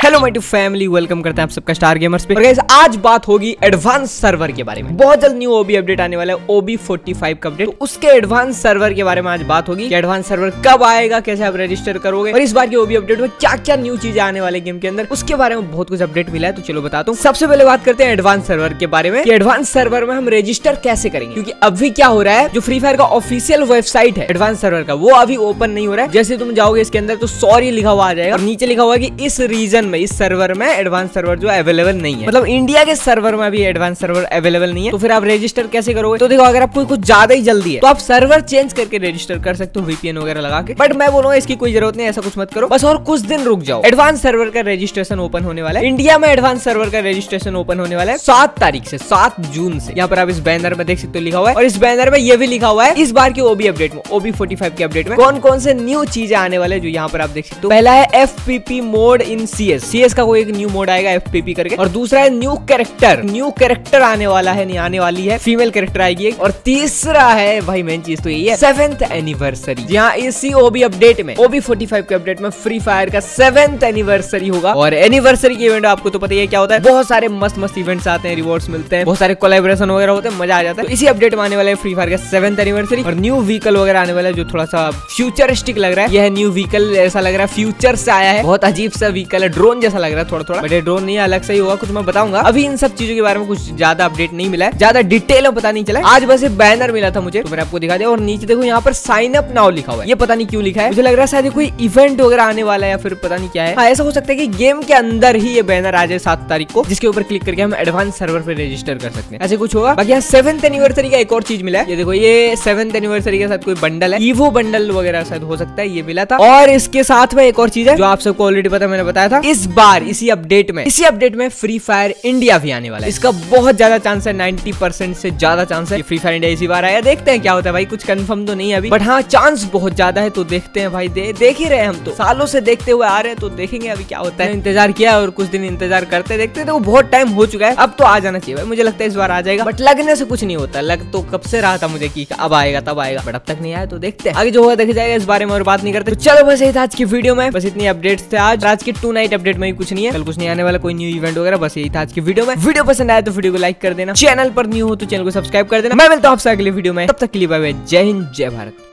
Hello my to family, welcome करते हैं आप सबका स्टार गेमर्स पे। और गाइस आज बात होगी एडवांस सर्वर के बारे में। बहुत जल्द न्यू ओबी अपडेट आने वाला है, ओबी 45 का अपडेट। तो उसके एडवांस सर्वर के बारे में आज बात होगी कि एडवांस सर्वर कब आएगा, कैसे आप रजिस्टर करोगे और इस बार की ओबी अपडेट में क्या क्या न्यू चीजें आने वाले गेम के अंदर, उसके बारे में बहुत कुछ अपडेट मिला है। तो चलो बताता हूँ। सबसे पहले बात करते हैं एडवांस सर्वर के बारे में कि एडवांस सर्वर में हम रजिस्टर कैसे करेंगे, क्योंकि अभी क्या हो रहा है, जो फ्री फायर का ऑफिशियल वेबसाइट है एडवांस सर्वर का, वो अभी ओपन नहीं हो रहा है। जैसे तुम जाओगे इसके अंदर तो सॉरी लिखा हुआ आ जाएगा और नीचे लिखा हुआ है कि इस रीजन में, इस सर्वर में एडवांस सर्वर जो अवेलेबल नहीं है। मतलब इंडिया के सर्वर में अभी एडवांस सर्वर अवेलेबल नहीं है। तो फिर आप रजिस्टर कैसे करोगे? तो देखो, अगर आपको कुछ ज्यादा ही जल्दी है तो आप सर्वर चेंज करके रजिस्टर कर सकते हो वीपीएन वगैरह लगा के। बट मैं बोलूंगा इसकी कोई जरूरत नहीं, ऐसा कुछ मत करो, बस और कुछ दिन रुक जाओ। एडवांस सर्वर का रजिस्ट्रेशन ओपन होने वाला है इंडिया में। एडवांस सर्वर का रजिस्ट्रेशन ओपन होने वाला है 7 तारीख से, 7 जून से। यहाँ पर आप इस बैनर में देख सकते हो लिखा हुआ है, और इस बैनर में ये भी लिखा हुआ है इस बार की ओबी अपडेट में, ओबी 45 के अपडेट में कौन कौन से न्यू चीजें आने वाले जो यहाँ पर आप देख सकते हो। पहला है एफपीपी मोड इन सीएस का कोई एक न्यू मोड आएगा एफपीपी करके, और दूसरा है न्यू कैरेक्टर आने वाला है, नहीं आने वाली है, फीमेल कैरेक्टर आएगी एक। और तीसरा है भाई मेन चीज तो यही है 7th एनिवर्सरी। यहाँ इसी ओबी अपडेट में, ओबी 45 के अपडेट में फ्री फायर का 7th एनिवर्सरी होगा। और एनिवर्सरी के इवेंट आपको तो पता ही है क्या होता है, बहुत सारे मस्त इवेंट्स आते हैं, रिवॉर्ड्स मिलते हैं, बहुत सारे कोलैबोरेशन वगैरह होते हैं, मजा आ जाता है। तो इसी अपडेट में आने वाला है फ्री फायर का 7th एनिवर्सरी। और न्यू व्हीकल वगैरह आने वाला है जो थोड़ा सा फ्यूचरिस्टिक लग रहा है। यह न्यू व्हीकल ऐसा लग रहा है फ्यूचर से आया है, बहुत अजीब सा व्हीकल है, ड्रोन जैसा लग रहा है थोड़ा, बट ड्रोन नहीं, अलग से ही होगा, कुछ मैं बताऊंगा। अभी इन सब चीजों के बारे में कुछ ज्यादा अपडेट नहीं मिला है, ज्यादा डिटेल में पता नहीं चला। आज बस एक बैनर मिला था मुझे, तो मैंने आपको दिखा दिया। और नीचे देखो यहाँ पर साइन अप नाउ लिखा हुआ है, ये पता नहीं क्यों लिखा है, मुझे लग रहा है शायद कोई इवेंट वगैरह आने वाला है या फिर पता नहीं क्या है। हाँ, ऐसा हो सकता है कि गेम के अंदर ही ये बैनर आ जाए 7 तारीख को, जिसके ऊपर क्लिक करके हम एडवांस सर्वर पे रजिस्टर कर सकते हैं, ऐसे कुछ होगा। बाकी यहाँ 7th एनिवर्सरी का एक और चीज मिला है, ये देखो, ये 7th एनिवर्सरी के साथ कोई बंडल है, ईवो बंडल वगैरह शायद हो सकता है, ये मिला था। और इसके साथ में एक और चीज है जो आप सबको ऑलरेडी पता, मैंने बताया था, इस बार इसी अपडेट में फ्री फायर इंडिया भी आने वाला है। इसका बहुत ज्यादा चांस है, 90% से ज्यादा चांस है फ्री फायर इंडिया इसी बार आया। देखते हैं क्या होता है भाई, कुछ कंफर्म तो नहीं है अभी, बट हाँ चांस बहुत ज्यादा है। तो देखते हैं भाई, देख ही रहे हम तो, सालों से देखते हुए आ रहे हैं, तो देखेंगे अभी क्या होता है। इंतजार किया और कुछ दिन इंतजार करते देखते, तो बहुत टाइम हो चुका है, अब तो आ जाना चाहिए भाई। मुझे लगता है इस बार आ जाएगा, बट लगने से कुछ नहीं होता। लग तो कब से रहा था मुझे कि अब आएगा तब आएगा, बट अब तक नहीं आया। तो देखते हैं आगे जो होगा देखा जाएगा, इस बारे में और बात नहीं करते। चलो बस यही था आज की वीडियो में, बस इतनी अपडेट्स थे आज की 2 नाइट अपडेट में कुछ नहीं है, कल कुछ नहीं आने वाला, कोई न्यू इवेंट वगैरह। बस यही था आज की वीडियो में। वीडियो पसंद आया तो वीडियो को लाइक कर देना, चैनल पर न्यू हो तो चैनल को सब्सक्राइब कर देना। मैं मिलता हूं आपसे अगली वीडियो में, तब तक के लिए बाय बाय, जय हिंद, जय भारत।